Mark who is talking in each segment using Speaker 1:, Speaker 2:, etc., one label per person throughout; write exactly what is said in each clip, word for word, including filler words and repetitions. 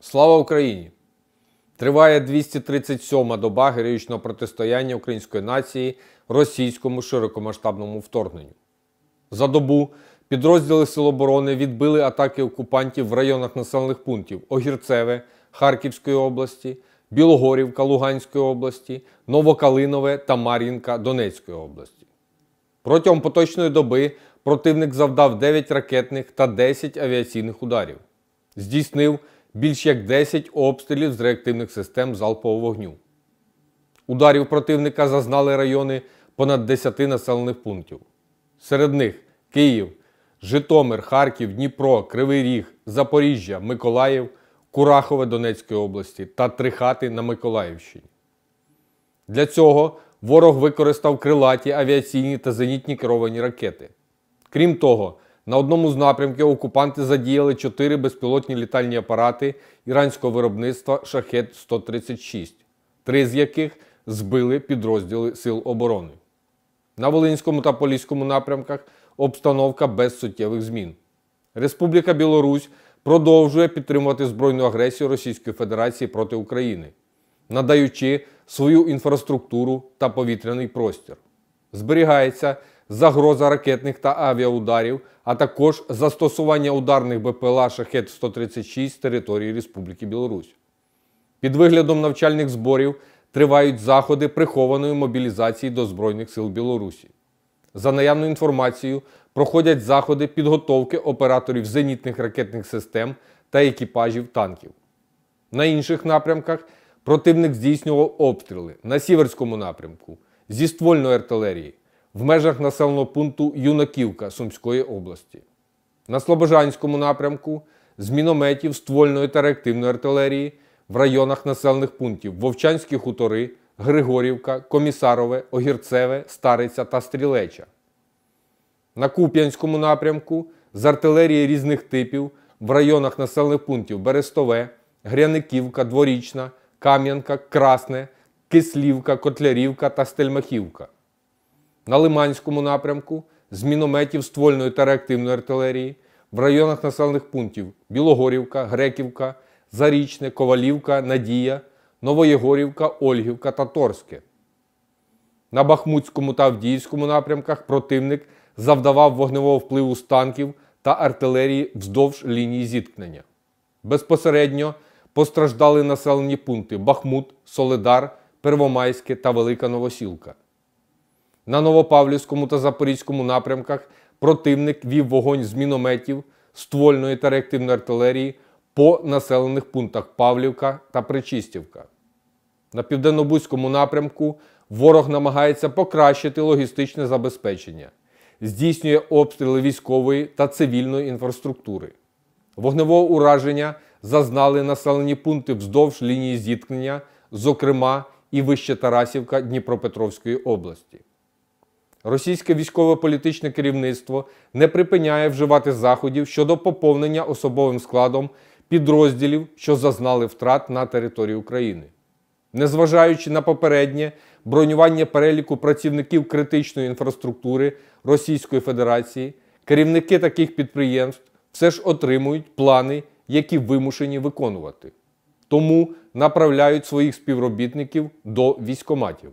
Speaker 1: Слава Україні! Триває двісті тридцять сьома доба героїчного протистояння української нації російському широкомасштабному вторгненню. За добу підрозділи Сил оборони відбили атаки окупантів в районах населених пунктів Огірцеве Харківської області, Білогорівка Луганської області, Новокалинове та Мар'їнка Донецької області. Протягом поточної доби противник завдав дев'ять ракетних та десять авіаційних ударів. Здійснив більш як десять обстрілів з реактивних систем залпового вогню. Ударів противника зазнали райони понад десяти населених пунктів. Серед них Київ, Житомир, Харків, Дніпро, Кривий Ріг, Запоріжжя, Миколаїв, Курахове Донецької області та Трихати на Миколаївщині. Для цього ворог використав крилаті, авіаційні та зенітні керовані ракети. Крім того, на одному з напрямків окупанти задіяли чотири безпілотні літальні апарати іранського виробництва Шахед сто тридцять шість, три з яких збили підрозділи Сил оборони. На Волинському та Поліському напрямках обстановка без суттєвих змін. Республіка Білорусь продовжує підтримувати збройну агресію Російської Федерації проти України, надаючи свою інфраструктуру та повітряний простір. Зберігається загроза ракетних та авіаударів, а також застосування ударних БПЛА Шахед сто тридцять шість з території Республіки Білорусь. Під виглядом навчальних зборів тривають заходи прихованої мобілізації до Збройних сил Білорусі. За наявною інформацією, проходять заходи підготовки операторів зенітних ракетних систем та екіпажів танків. На інших напрямках противник здійснював обстріли на Сіверському напрямку зі ствольної артилерії, в межах населеного пункту Юнаківка Сумської області. На Слобожанському напрямку з мінометів, ствольної та реактивної артилерії в районах населених пунктів Вовчанські хутори, Григорівка, Комісарове, Огірцеве, Стариця та Стрілеча. На Куп'янському напрямку з артилерії різних типів в районах населених пунктів Берестове, Гряниківка, Дворічна, Кам'янка, Красне, Кислівка, Котлярівка та Стельмахівка. На Лиманському напрямку з мінометів, ствольної та реактивної артилерії в районах населених пунктів Білогорівка, Греківка, Зарічне, Ковалівка, Надія, Новоєгорівка, Ольгівка та Торське. На Бахмутському та Авдіївському напрямках противник завдавав вогневого впливу з танків та артилерії вздовж лінії зіткнення. Безпосередньо постраждали населені пункти Бахмут, Солидар, Первомайське та Велика Новосілка. На Новопавлівському та Запорізькому напрямках противник вів вогонь з мінометів, ствольної та реактивної артилерії по населених пунктах Павлівка та Причистівка. На Південнобузькому напрямку ворог намагається покращити логістичне забезпечення, здійснює обстріли військової та цивільної інфраструктури. Вогневого ураження зазнали населені пункти вздовж лінії зіткнення, зокрема і вище Тарасівка Дніпропетровської області. Російське військово-політичне керівництво не припиняє вживати заходів щодо поповнення особовим складом підрозділів, що зазнали втрат на території України. Незважаючи на попереднє бронювання переліку працівників критичної інфраструктури Російської Федерації, керівники таких підприємств все ж отримують плани, які вимушені виконувати. Тому направляють своїх співробітників до військкоматів.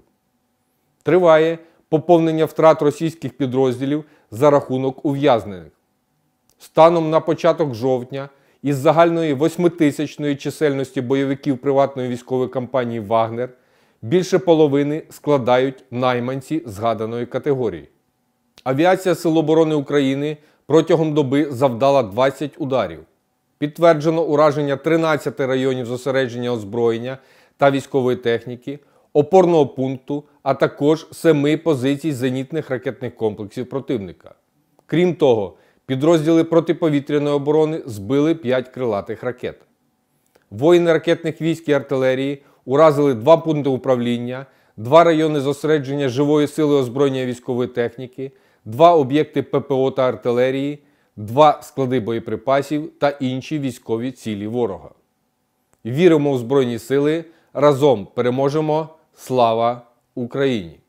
Speaker 1: Триває поповнення втрат російських підрозділів за рахунок ув'язнених. Станом на початок жовтня із загальної восьмитисячної чисельності бойовиків приватної військової компанії «Вагнер» більше половини складають найманці згаданої категорії. Авіація Сил оборони України протягом доби завдала двадцять ударів. Підтверджено ураження тринадцяти районів зосередження озброєння та військової техніки, опорного пункту, а також семи позицій зенітних ракетних комплексів противника. Крім того, підрозділи протиповітряної оборони збили п'ять крилатих ракет. Воїни ракетних військ і артилерії уразили два пункти управління, два райони зосередження живої сили озброєння військової техніки, два об'єкти ППО та артилерії, два склади боєприпасів та інші військові цілі ворога. Віримо в Збройні сили, разом переможемо! Слава Україні!